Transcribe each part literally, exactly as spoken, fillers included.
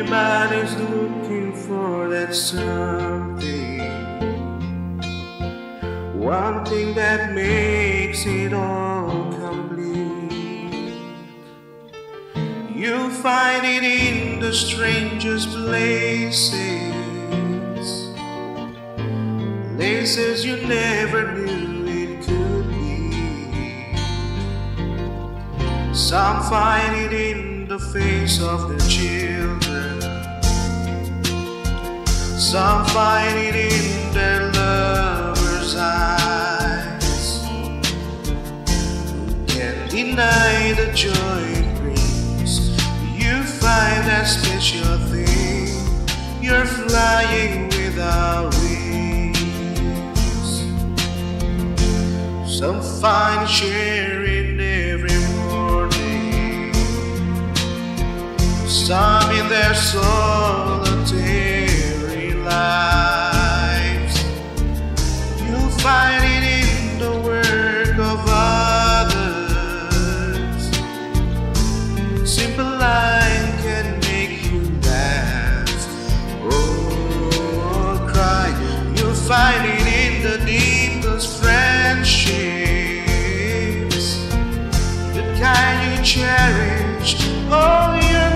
Everybody's looking for that something, one thing that makes it all complete. You'll find it in the strangest places, places you never knew it could be. Some find it in the face of their children, some find it in their lovers' eyes. Who can deny the joy it brings? You find that special thing, you're flying without wings. Some find sharing every morning, some in their solitary lives. You'll find it in the work of others. Simple line can make you laugh or cry. You'll find it in the deepest friendships, the kind you cherish all your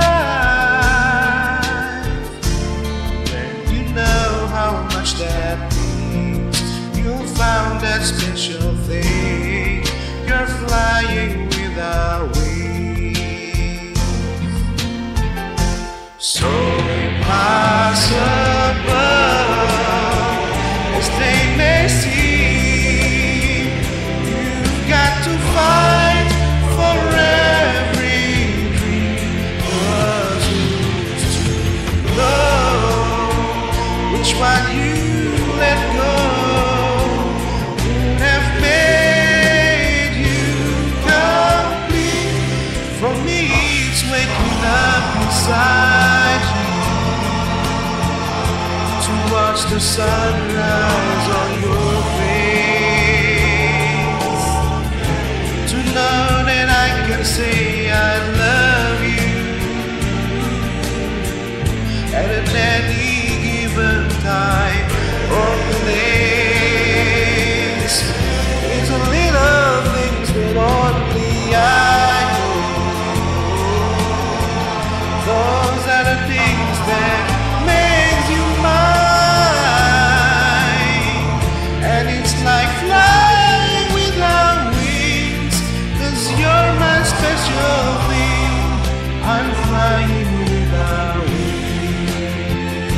life. When you know how much that means, you'll find that special thing, you're flying without wings. So impossible as they may seem, you've got to fight for every dream. Was used to know which one you let go would have made you complete. For me, it's waking up inside you to watch the sunrise on your face, to know that I can say I love you at any given time or place. It's the little things that only I know. Those are the things that makes you mine. And it's like flying without wings, 'cause you're my special thing. I'm flying without wings.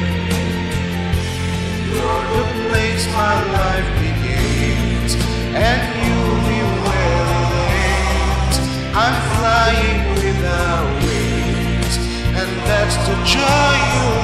You're the place my life begins, and you'll be where it ends. I'm flying without wings, and that's the joy you